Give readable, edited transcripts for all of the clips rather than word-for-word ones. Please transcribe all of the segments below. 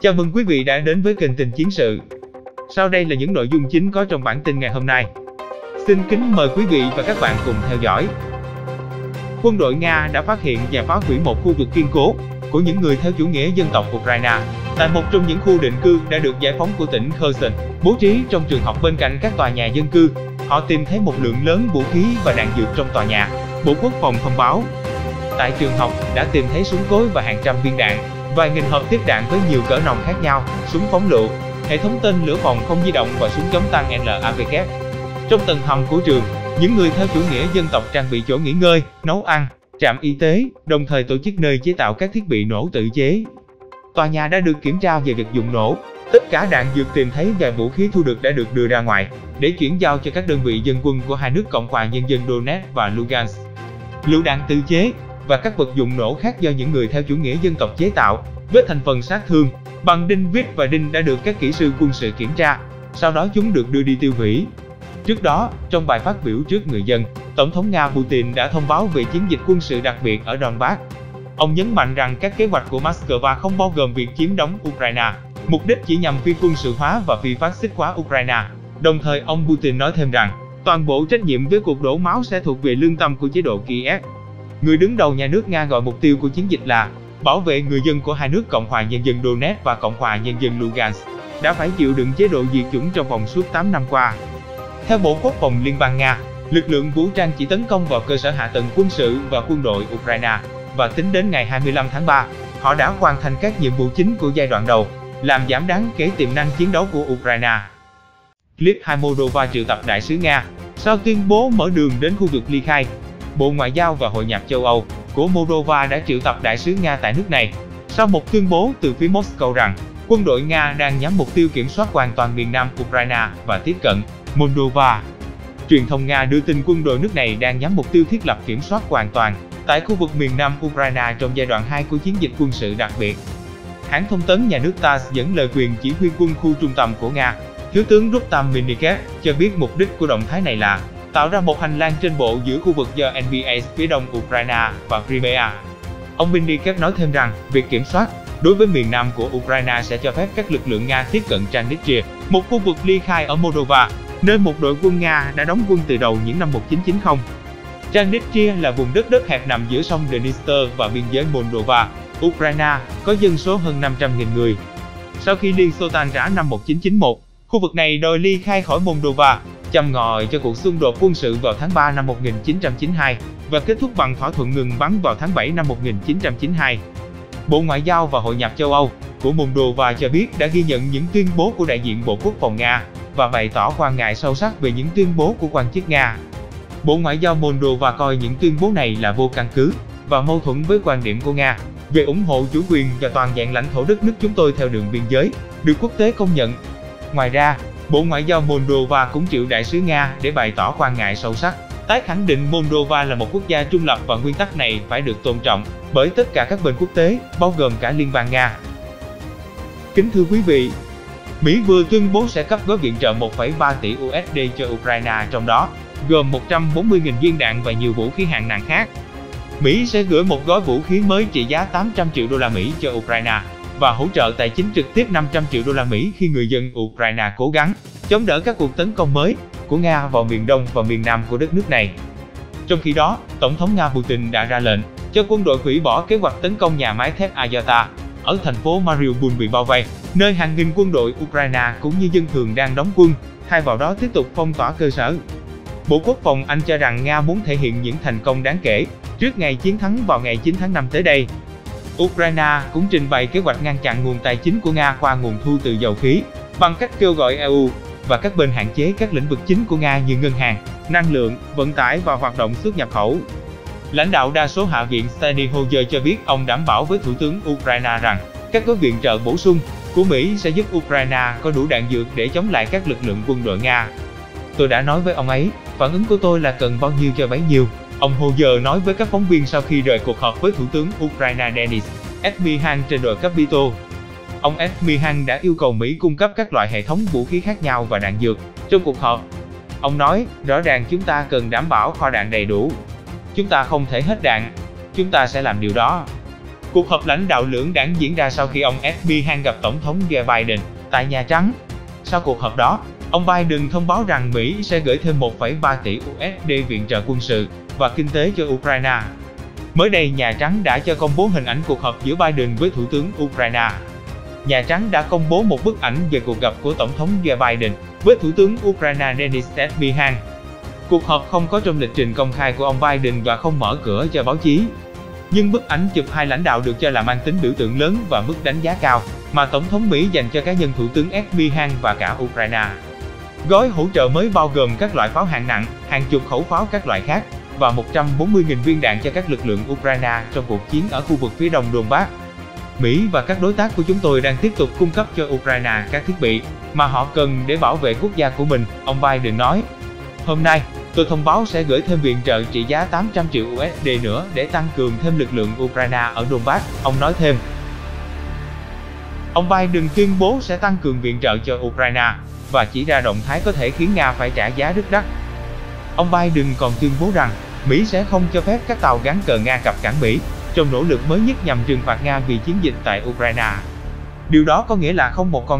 Chào mừng quý vị đã đến với kênh tin chiến sự. Sau đây là những nội dung chính có trong bản tin ngày hôm nay. Xin kính mời quý vị và các bạn cùng theo dõi. Quân đội Nga đã phát hiện và phá hủy một khu vực kiên cố của những người theo chủ nghĩa dân tộc Ukraine tại một trong những khu định cư đã được giải phóng của tỉnh Kherson, bố trí trong trường học bên cạnh các tòa nhà dân cư. Họ tìm thấy một lượng lớn vũ khí và đạn dược trong tòa nhà. Bộ Quốc phòng thông báo, tại trường học đã tìm thấy súng cối và hàng trăm viên đạn, vài nghìn hộp tiếp đạn với nhiều cỡ nòng khác nhau, súng phóng lựu, hệ thống tên lửa phòng không di động và súng chống tăng LAVK. Trong tầng hầm của trường, những người theo chủ nghĩa dân tộc trang bị chỗ nghỉ ngơi, nấu ăn, trạm y tế, đồng thời tổ chức nơi chế tạo các thiết bị nổ tự chế. Tòa nhà đã được kiểm tra về vật dụng nổ. Tất cả đạn dược tìm thấy và vũ khí thu được đã được đưa ra ngoài để chuyển giao cho các đơn vị dân quân của hai nước Cộng hòa Nhân dân Donetsk và Lugansk. Lựu đạn tự chế và các vật dụng nổ khác do những người theo chủ nghĩa dân tộc chế tạo, với thành phần sát thương bằng đinh vít và đinh đã được các kỹ sư quân sự kiểm tra. Sau đó chúng được đưa đi tiêu hủy. Trước đó, trong bài phát biểu trước người dân, Tổng thống Nga Putin đã thông báo về chiến dịch quân sự đặc biệt ở Donbass. Ông nhấn mạnh rằng các kế hoạch của Moscow không bao gồm việc chiếm đóng Ukraine, mục đích chỉ nhằm phi quân sự hóa và phi phát xít hóa Ukraine. Đồng thời ông Putin nói thêm rằng, toàn bộ trách nhiệm với cuộc đổ máu sẽ thuộc về lương tâm của chế độ Kiev. Người đứng đầu nhà nước Nga gọi mục tiêu của chiến dịch là bảo vệ người dân của hai nước Cộng hòa Nhân dân Donetsk và Cộng hòa Nhân dân Lugansk đã phải chịu đựng chế độ diệt chủng trong vòng suốt 8 năm qua. Theo Bộ Quốc phòng Liên bang Nga, lực lượng vũ trang chỉ tấn công vào cơ sở hạ tầng quân sự và quân đội Ukraine, và tính đến ngày 25 tháng 3, họ đã hoàn thành các nhiệm vụ chính của giai đoạn đầu, làm giảm đáng kể tiềm năng chiến đấu của Ukraine. Clip 2 Moldova triệu tập đại sứ Nga sau tuyên bố mở đường đến khu vực ly khai. Bộ Ngoại giao và Hội nhập châu Âu của Moldova đã triệu tập đại sứ Nga tại nước này sau một tuyên bố từ phía Moscow rằng quân đội Nga đang nhắm mục tiêu kiểm soát hoàn toàn miền nam Ukraine và tiếp cận Moldova. Truyền thông Nga đưa tin quân đội nước này đang nhắm mục tiêu thiết lập kiểm soát hoàn toàn tại khu vực miền nam Ukraine trong giai đoạn 2 của chiến dịch quân sự đặc biệt. Hãng thông tấn nhà nước TASS dẫn lời quyền chỉ huy quân khu trung tâm của Nga, Thiếu tướng Rustam Minnikev, cho biết mục đích của động thái này là tạo ra một hành lang trên bộ giữa khu vực Donbass phía đông Ukraine và Crimea. Ông Minnikev nói thêm rằng, việc kiểm soát đối với miền nam của Ukraine sẽ cho phép các lực lượng Nga tiếp cận Transnistria, một khu vực ly khai ở Moldova, nơi một đội quân Nga đã đóng quân từ đầu những năm 1990. Transnistria là vùng đất hẹp nằm giữa sông Dniester và biên giới Moldova, Ukraine, có dân số hơn 500.000 người. Sau khi Liên Xô tan rã năm 1991, khu vực này đòi ly khai khỏi Moldova, châm ngòi cho cuộc xung đột quân sự vào tháng 3 năm 1992 và kết thúc bằng thỏa thuận ngừng bắn vào tháng 7 năm 1992. Bộ Ngoại giao và Hội nhập châu Âu của Moldova cho biết đã ghi nhận những tuyên bố của đại diện Bộ Quốc phòng Nga và bày tỏ quan ngại sâu sắc về những tuyên bố của quan chức Nga. Bộ Ngoại giao Moldova coi những tuyên bố này là vô căn cứ và mâu thuẫn với quan điểm của Nga về ủng hộ chủ quyền và toàn vẹn lãnh thổ đất nước chúng tôi theo đường biên giới được quốc tế công nhận. Ngoài ra, Bộ Ngoại giao Moldova cũng triệu đại sứ Nga để bày tỏ quan ngại sâu sắc, tái khẳng định Moldova là một quốc gia trung lập và nguyên tắc này phải được tôn trọng bởi tất cả các bên quốc tế, bao gồm cả Liên bang Nga. Kính thưa quý vị, Mỹ vừa tuyên bố sẽ cấp gói viện trợ 1,3 tỷ USD cho Ukraine, trong đó gồm 140.000 viên đạn và nhiều vũ khí hạng nặng khác. Mỹ sẽ gửi một gói vũ khí mới trị giá 800 triệu đô la Mỹ cho Ukraine và hỗ trợ tài chính trực tiếp 500 triệu đô la Mỹ khi người dân Ukraine cố gắng chống đỡ các cuộc tấn công mới của Nga vào miền đông và miền nam của đất nước này. Trong khi đó, Tổng thống Nga Putin đã ra lệnh cho quân đội hủy bỏ kế hoạch tấn công nhà máy thép Azovstal ở thành phố Mariupol bị bao vây, nơi hàng nghìn quân đội Ukraine cũng như dân thường đang đóng quân, thay vào đó tiếp tục phong tỏa cơ sở. Bộ Quốc phòng Anh cho rằng Nga muốn thể hiện những thành công đáng kể trước ngày chiến thắng vào ngày 9 tháng 5 tới đây. Ukraine cũng trình bày kế hoạch ngăn chặn nguồn tài chính của Nga qua nguồn thu từ dầu khí, bằng cách kêu gọi EU và các bên hạn chế các lĩnh vực chính của Nga như ngân hàng, năng lượng, vận tải và hoạt động xuất nhập khẩu. Lãnh đạo đa số Hạ viện Steny Hoyer cho biết ông đảm bảo với Thủ tướng Ukraine rằng các gói viện trợ bổ sung của Mỹ sẽ giúp Ukraine có đủ đạn dược để chống lại các lực lượng quân đội Nga. Tôi đã nói với ông ấy, phản ứng của tôi là cần bao nhiêu cho bấy nhiêu, ông Hoyer nói với các phóng viên sau khi rời cuộc họp với Thủ tướng Ukraine Denis Shmyhal trên đồi Capitol. Ông Shmyhal đã yêu cầu Mỹ cung cấp các loại hệ thống vũ khí khác nhau và đạn dược. Trong cuộc họp, ông nói, rõ ràng chúng ta cần đảm bảo kho đạn đầy đủ. Chúng ta không thể hết đạn. Chúng ta sẽ làm điều đó. Cuộc họp lãnh đạo lưỡng đảng diễn ra sau khi ông Sbhan gặp Tổng thống Joe Biden tại Nhà Trắng. Sau cuộc họp đó, ông Biden thông báo rằng Mỹ sẽ gửi thêm 1,3 tỷ USD viện trợ quân sự và kinh tế cho Ukraine. Mới đây, Nhà Trắng đã cho công bố hình ảnh cuộc họp giữa Biden với Thủ tướng Ukraine. Nhà Trắng đã công bố một bức ảnh về cuộc gặp của Tổng thống Joe Biden với Thủ tướng Ukraine Denis Shmyhal. Cuộc họp không có trong lịch trình công khai của ông Biden và không mở cửa cho báo chí. Nhưng bức ảnh chụp hai lãnh đạo được cho là mang tính biểu tượng lớn và mức đánh giá cao mà Tổng thống Mỹ dành cho cá nhân Thủ tướng Shmyhal và cả Ukraine. Gói hỗ trợ mới bao gồm các loại pháo hạng nặng, hàng chục khẩu pháo các loại khác và 140.000 viên đạn cho các lực lượng Ukraine trong cuộc chiến ở khu vực phía đông Donbass. Mỹ và các đối tác của chúng tôi đang tiếp tục cung cấp cho Ukraine các thiết bị mà họ cần để bảo vệ quốc gia của mình, ông Biden nói. Hôm nay, tôi thông báo sẽ gửi thêm viện trợ trị giá 800 triệu USD nữa để tăng cường thêm lực lượng Ukraine ở Donbass, ông nói thêm. Ông Biden tuyên bố sẽ tăng cường viện trợ cho Ukraine và chỉ ra động thái có thể khiến Nga phải trả giá rất đắt. Ông Biden còn tuyên bố rằng Mỹ sẽ không cho phép các tàu gắn cờ Nga cập cảng Mỹ trong nỗ lực mới nhất nhằm trừng phạt Nga vì chiến dịch tại Ukraine. Điều đó có nghĩa là không một con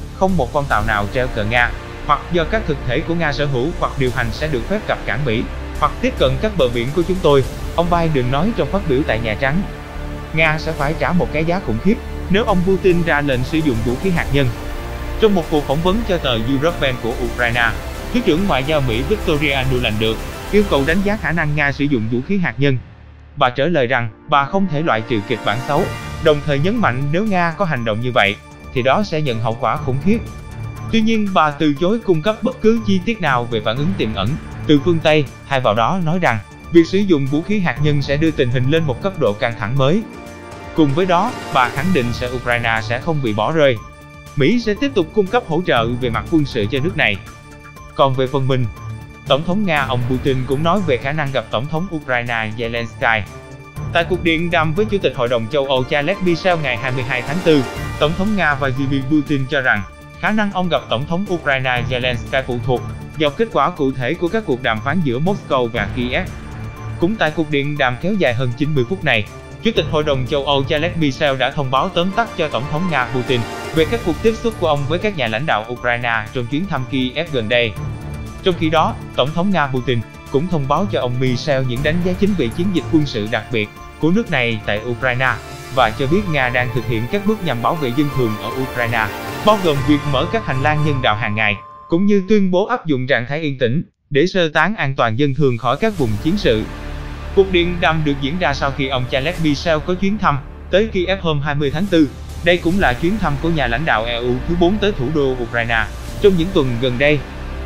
tàu nào treo cờ Nga, hoặc do các thực thể của Nga sở hữu hoặc điều hành sẽ được phép cập cảng Mỹ, hoặc tiếp cận các bờ biển của chúng tôi, ông Biden nói trong phát biểu tại Nhà Trắng. Nga sẽ phải trả một cái giá khủng khiếp nếu ông Putin ra lệnh sử dụng vũ khí hạt nhân. Trong một cuộc phỏng vấn cho tờ Europen của Ukraine, Thứ trưởng Ngoại giao Mỹ Victoria Nuland được yêu cầu đánh giá khả năng Nga sử dụng vũ khí hạt nhân. Bà trả lời rằng bà không thể loại trừ kịch bản xấu, đồng thời nhấn mạnh nếu Nga có hành động như vậy, thì đó sẽ nhận hậu quả khủng khiếp. Tuy nhiên, bà từ chối cung cấp bất cứ chi tiết nào về phản ứng tiềm ẩn từ phương Tây, thay vào đó nói rằng việc sử dụng vũ khí hạt nhân sẽ đưa tình hình lên một cấp độ căng thẳng mới. Cùng với đó, bà khẳng định Ukraine sẽ không bị bỏ rơi. Mỹ sẽ tiếp tục cung cấp hỗ trợ về mặt quân sự cho nước này. Còn về phần mình, Tổng thống Nga ông Putin cũng nói về khả năng gặp Tổng thống Ukraine Zelensky. Tại cuộc điện đàm với Chủ tịch Hội đồng châu Âu Charles Michel ngày 22 tháng 4, Tổng thống Nga Vladimir Putin cho rằng khả năng ông gặp Tổng thống Ukraine Zelensky phụ thuộc vào kết quả cụ thể của các cuộc đàm phán giữa Moscow và Kiev. Cũng tại cuộc điện đàm kéo dài hơn 90 phút này, Chủ tịch Hội đồng châu Âu Charles Michel đã thông báo tóm tắt cho Tổng thống Nga Putin về các cuộc tiếp xúc của ông với các nhà lãnh đạo Ukraine trong chuyến thăm Kiev gần đây. Trong khi đó, Tổng thống Nga Putin cũng thông báo cho ông Michel những đánh giá chính về chiến dịch quân sự đặc biệt của nước này tại Ukraine và cho biết Nga đang thực hiện các bước nhằm bảo vệ dân thường ở Ukraine, bao gồm việc mở các hành lang nhân đạo hàng ngày, cũng như tuyên bố áp dụng trạng thái yên tĩnh để sơ tán an toàn dân thường khỏi các vùng chiến sự. Cuộc điện đàm được diễn ra sau khi ông Charles Michel có chuyến thăm tới Kiev hôm 20 tháng 4. Đây cũng là chuyến thăm của nhà lãnh đạo EU thứ 4 tới thủ đô Ukraine trong những tuần gần đây.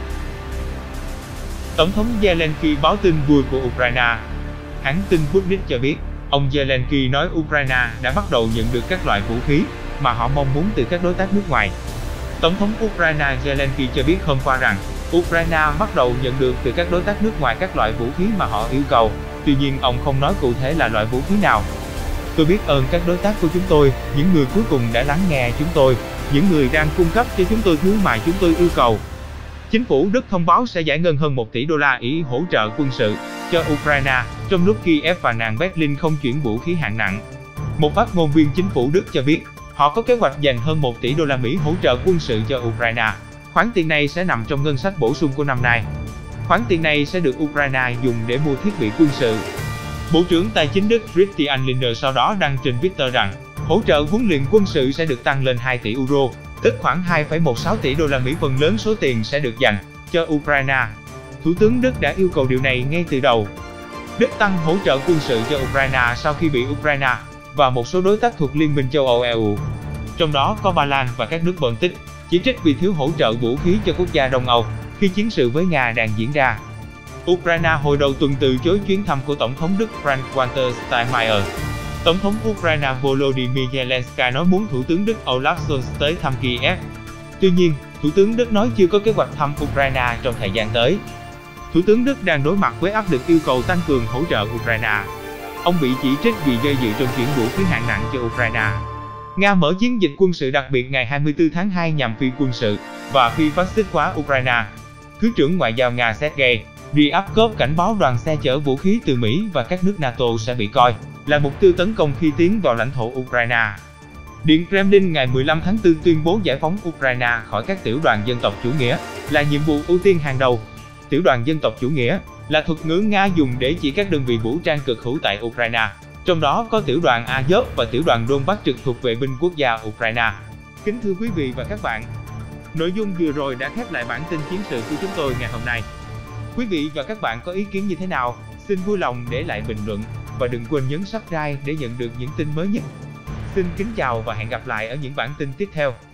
Tổng thống Zelensky báo tin vui của Ukraine. Hãng tin Sputnik cho biết, ông Zelensky nói Ukraine đã bắt đầu nhận được các loại vũ khí mà họ mong muốn từ các đối tác nước ngoài. Tổng thống Ukraine Zelensky cho biết hôm qua rằng Ukraine bắt đầu nhận được từ các đối tác nước ngoài các loại vũ khí mà họ yêu cầu, tuy nhiên ông không nói cụ thể là loại vũ khí nào. Tôi biết ơn các đối tác của chúng tôi, những người cuối cùng đã lắng nghe chúng tôi, những người đang cung cấp cho chúng tôi thứ mà chúng tôi yêu cầu. Chính phủ Đức thông báo sẽ giải ngân hơn 1 tỷ đô la ý hỗ trợ quân sự cho Ukraine, trong lúc Kiev và nàng Berlin không chuyển vũ khí hạng nặng. Một phát ngôn viên chính phủ Đức cho biết, họ có kế hoạch dành hơn 1 tỷ đô la Mỹ hỗ trợ quân sự cho Ukraine. Khoản tiền này sẽ nằm trong ngân sách bổ sung của năm nay. Khoản tiền này sẽ được Ukraine dùng để mua thiết bị quân sự. Bộ trưởng Tài chính Đức Christian Lindner sau đó đăng trên Twitter rằng, hỗ trợ huấn luyện quân sự sẽ được tăng lên 2 tỷ euro, tức khoảng 2,16 tỷ đô la Mỹ. Phần lớn số tiền sẽ được dành cho Ukraine. Thủ tướng Đức đã yêu cầu điều này ngay từ đầu. Đức tăng hỗ trợ quân sự cho Ukraine sau khi bị Ukraine và một số đối tác thuộc Liên minh châu Âu EU, trong đó có Ba Lan và các nước Baltic, chỉ trích vì thiếu hỗ trợ vũ khí cho quốc gia Đông Âu khi chiến sự với Nga đang diễn ra. Ukraine hồi đầu tuần từ chối chuyến thăm của Tổng thống Đức Frank-Walter Steinmeier. Tổng thống Ukraine Volodymyr Zelensky nói muốn Thủ tướng Đức Olaf Scholz tới thăm Kiev. Tuy nhiên, Thủ tướng Đức nói chưa có kế hoạch thăm Ukraine trong thời gian tới. Thủ tướng Đức đang đối mặt với áp lực yêu cầu tăng cường hỗ trợ Ukraine. Ông bị chỉ trích vì do dự trong chuyển vũ khí hạng nặng cho Ukraine. Nga mở chiến dịch quân sự đặc biệt ngày 24 tháng 2 nhằm phi quân sự và phi phát xít hóa Ukraine. Thứ trưởng Ngoại giao Nga Sergei Ryabkov cảnh báo đoàn xe chở vũ khí từ Mỹ và các nước NATO sẽ bị coi là mục tiêu tấn công khi tiến vào lãnh thổ Ukraine. Điện Kremlin ngày 15 tháng 4 tuyên bố giải phóng Ukraine khỏi các tiểu đoàn dân tộc chủ nghĩa là nhiệm vụ ưu tiên hàng đầu. Tiểu đoàn dân tộc chủ nghĩa là thuật ngữ Nga dùng để chỉ các đơn vị vũ trang cực hữu tại Ukraine, trong đó có tiểu đoàn Azov và tiểu đoàn Donbass trực thuộc vệ binh quốc gia Ukraine. Kính thưa quý vị và các bạn, nội dung vừa rồi đã khép lại bản tin chiến sự của chúng tôi ngày hôm nay. Quý vị và các bạn có ý kiến như thế nào? Xin vui lòng để lại bình luận và đừng quên nhấn subscribe để nhận được những tin mới nhất. Xin kính chào và hẹn gặp lại ở những bản tin tiếp theo.